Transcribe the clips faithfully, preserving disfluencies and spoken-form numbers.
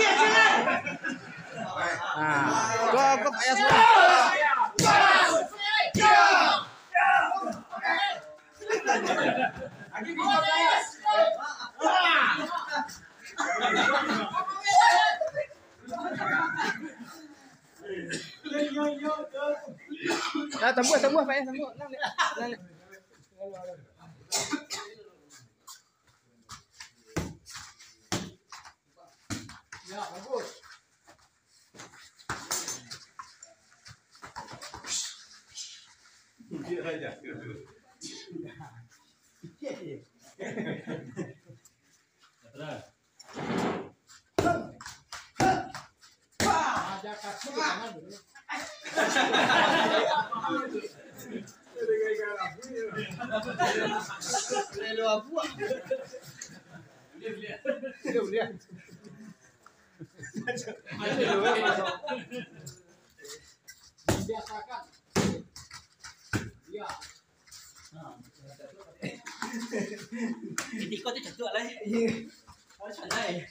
Nah, kok kok ayah semua. Nah, tembus tembus Pak ya, tembus. Nah, nah. Ya, bagus. Dia aja. Ada kaki di sana dulu. Lelo abu. Lihat lihat. Lihat lihat. Biasakan. Iya. Nah, ikut itu jatuh lah. Oh, santai.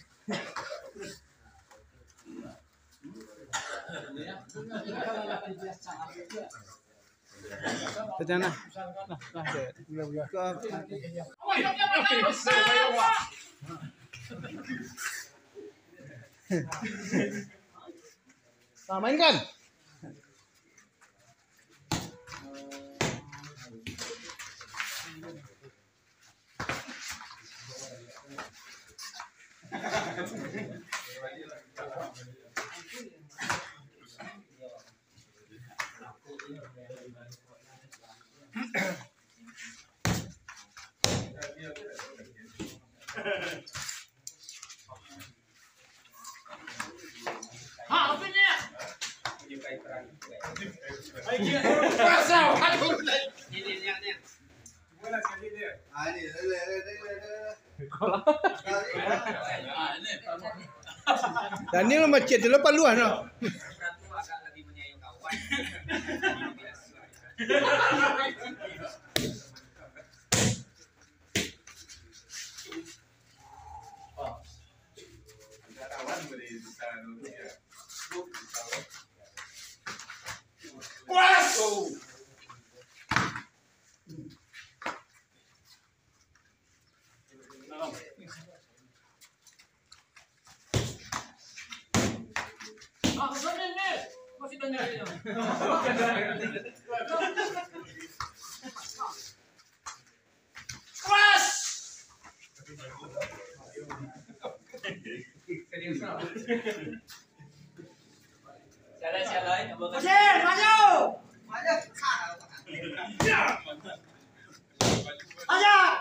Tejana. Nah, nah, nah, mainkan. Ah, apa ni? Pasal, aduh. Ini ni ni. Mana sekali dia? Ah ni, le le le le le. Daniel macet dia lepas luar noh. Ratu agak lebih menyayang kawan. Kawan boleh bisa dia. Puas. Ah, betul ni. Masih tanya dia. Puas. Jalan jalan. Masih, maju. Maju. Aja.